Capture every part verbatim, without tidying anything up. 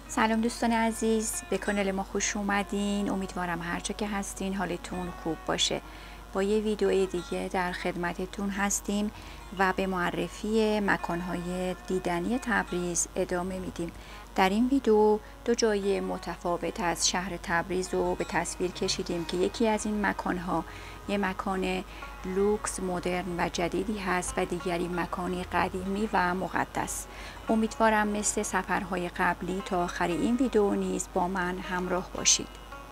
سلام دوستان عزیز، به کانال ما خوش اومدین. امیدوارم هر جا که هستین حالتون خوب باشه. با یه ویدیو دیگه در خدمتتون هستیم و به معرفی مکانهای دیدنی تبریز ادامه میدیم. در این ویدیو دو جای متفاوت از شهر تبریز رو به تصویر کشیدیم که یکی از این مکانها یه مکان لوکس، مدرن و جدیدی هست و دیگری مکانی قدیمی و مقدس. امیدوارم مثل سفرهای قبلی تا آخر این ویدیو نیز با من همراه باشید.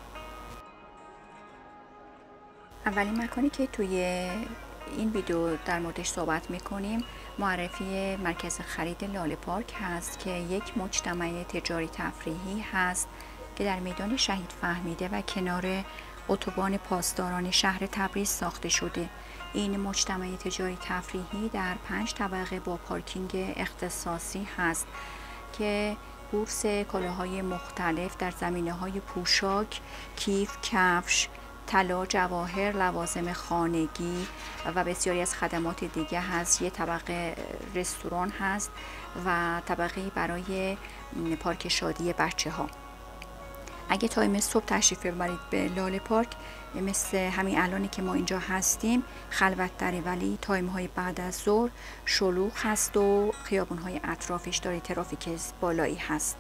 اولین مکانی که توی این ویدیو در موردش صحبت میکنیم معرفی مرکز خرید لاله پارک هست که یک مجتمع تجاری تفریحی هست که در میدان شهید فهمیده و کنار اتوبان پاسداران شهر تبریز ساخته شده. این مجتمع تجاری تفریحی در پنج طبقه با پارکینگ اختصاصی هست که بورس کالاهای مختلف در زمینه‌های پوشاک، کیف، کفش، طلا، جواهر، لوازم خانگی و بسیاری از خدمات دیگه هست. یه طبقه رستوران هست و طبقه برای پارک شادی بچه ها. اگه تایم صبح تشریف ببرید به لاله پارک، مثل همین الانی که ما اینجا هستیم خلوت داره، ولی تایم های بعد از ظهر شلوغ هست و خیابون های اطرافش داره ترافیک بالایی هست.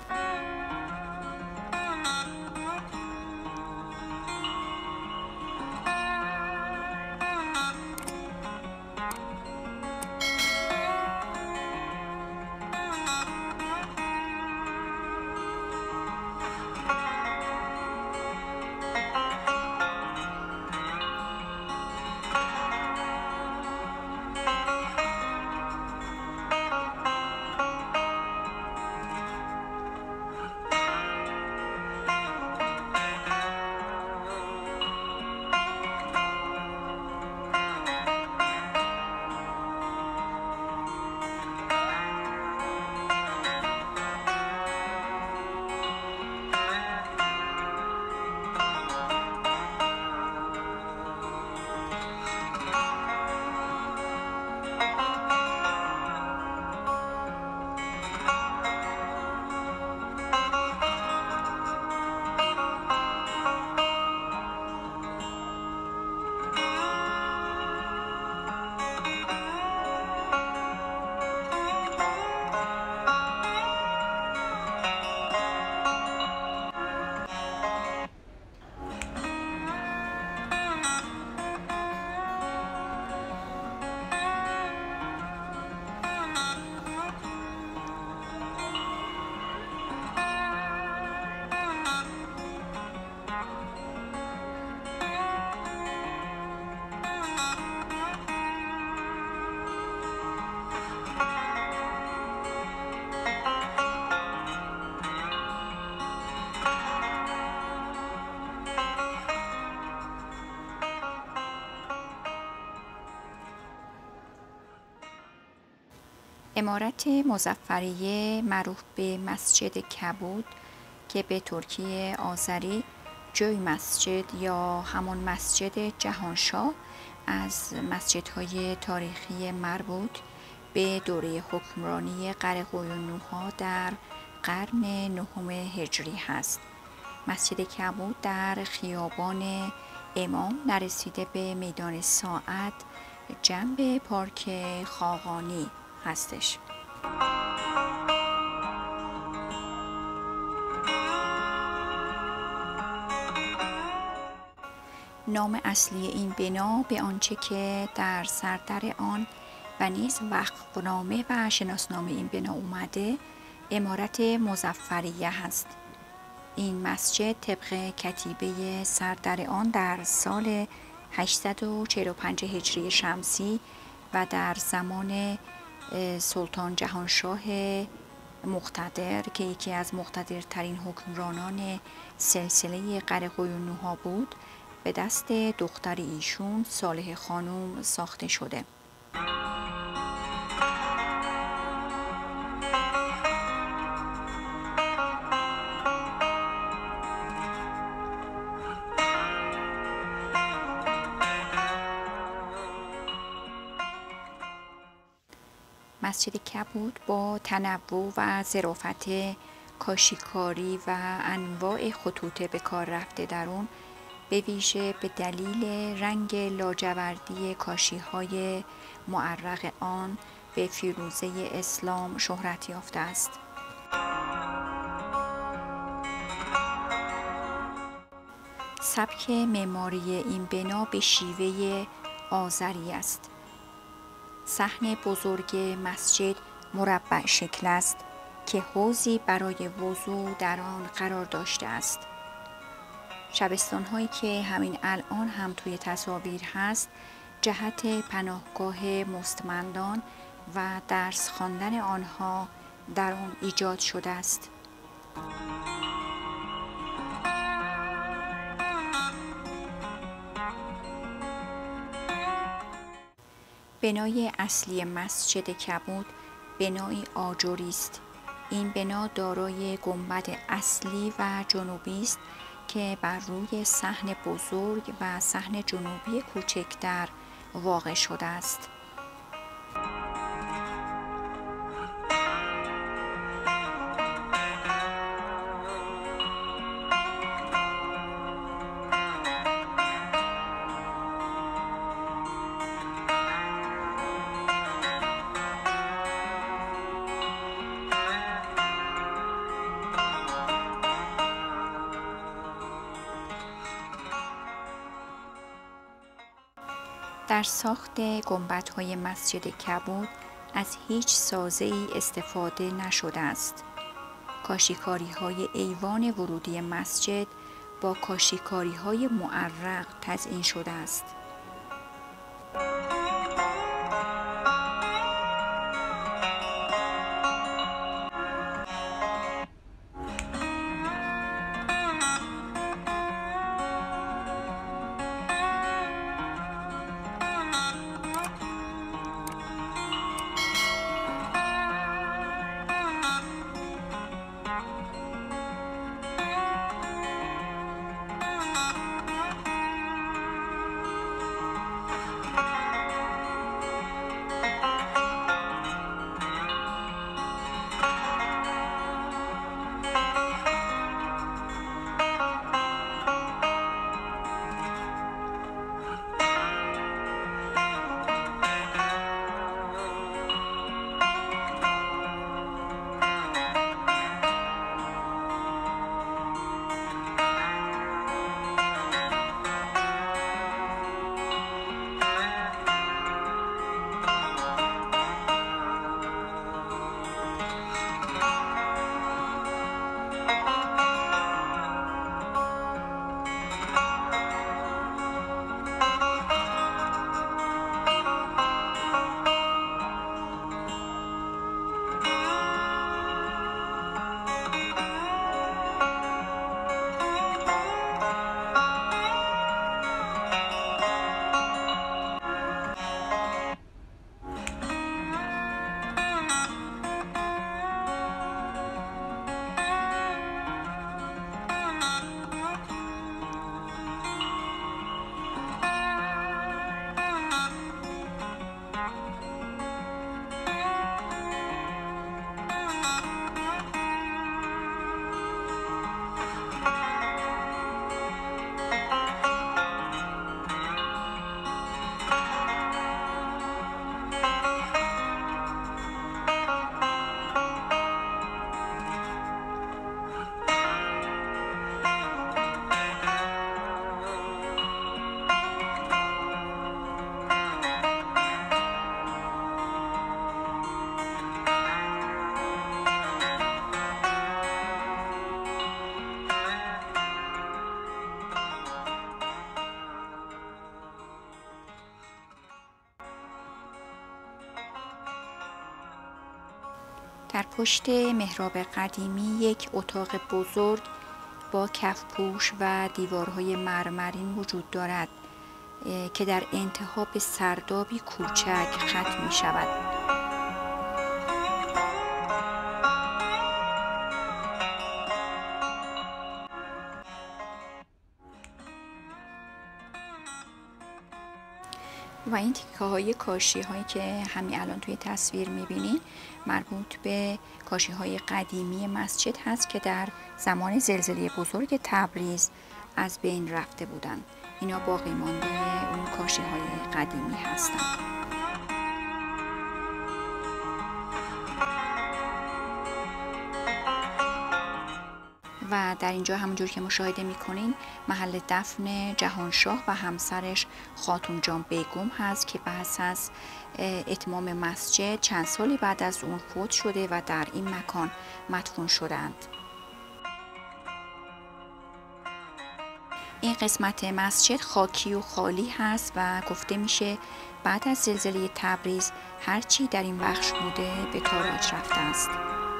عمارت مظفریه معروف به مسجد کبود که به ترکی آذری جوی مسجد یا همون مسجد جهان شاه از مسجدهای تاریخی مربوط به دوره حکمرانی قره کویونلوها در قرن نهم هجری هست. مسجد کبود در خیابان امام نرسیده به میدان ساعت جنب پارک خاقانی هستش. نام اصلی این بنا به آنچه که در سردر آن و نیز وقفنامه و شناسنامه این بنا اومده عمارت مظفریه هست. این مسجد طبق کتیبه سردر آن در سال هشتصد و چهل و پنج هجری شمسی و در زمان سلطان جهانشاه مقتدر که یکی از مقتدرترین حکمرانان سلسله قره کویونلوها بود به دست دختر ایشون صالح خانم ساخته شده. مسجد کبود با تنوع و ظرافت کاشیکاری و انواع خطوط به کار رفته در اون به ویژه به دلیل رنگ لاجوردی کاشی‌های معرق آن به فیروزه اسلام شهرت یافته است. سبک معماری این بنا به شیوه آذری است. صحن بزرگ مسجد مربع شکل است که حوضی برای وضو در آن قرار داشته است. شبستان هایی که همین الان هم توی تصاویر هست جهت پناهگاه مستمندان و درس خواندن آنها در آن ایجاد شده است. بنای اصلی مسجد کبود بنایی آجری است. این بنا دارای گنبد اصلی و جنوبی است که بر روی صحن بزرگ و صحن جنوبی کوچکتر واقع شده است. در ساخت گنبدهای مسجد کبود از هیچ سازه‌ای استفاده نشده است. کاشیکاری‌های ایوان ورودی مسجد با کاشیکاری‌های معرق تزئین شده است. در پشت محراب قدیمی یک اتاق بزرگ با کفپوش و دیوارهای مرمرین وجود دارد که در انتها به سردابی کوچک ختم می شود. و این تیکه های کاشی هایی که همین الان توی تصویر میبینید مربوط به کاشی های قدیمی مسجد هست که در زمان زلزله بزرگ تبریز از بین رفته بودند. اینا باقی مانده اون کاشی های قدیمی هستند. و در اینجا همونجور که مشاهده میکنین محل دفن جهان شاه و همسرش خاتون جان بیگم هست که پس از اتمام مسجد چند سالی بعد از اون فوت شده و در این مکان مدفون شدند. این قسمت مسجد خاکی و خالی هست و گفته میشه بعد از زلزله تبریز هرچی در این بخش بوده به تاراج رفته است.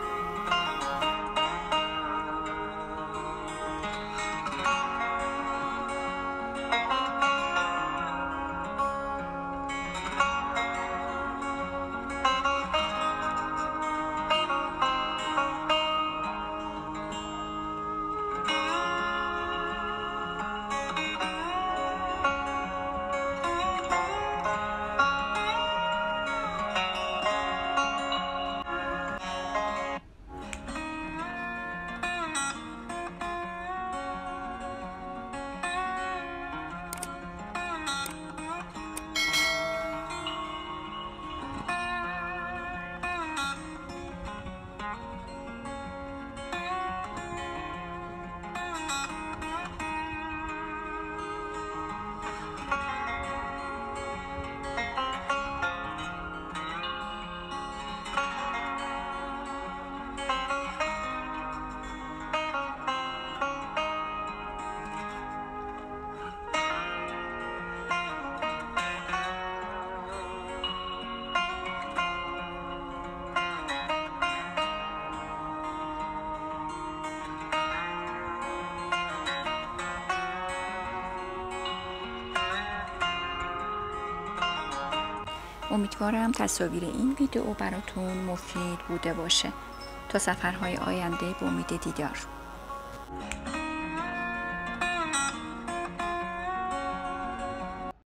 امیدوارم تصاویر این ویدیو براتون مفید بوده باشه. تا سفرهای آینده به امید دیدار.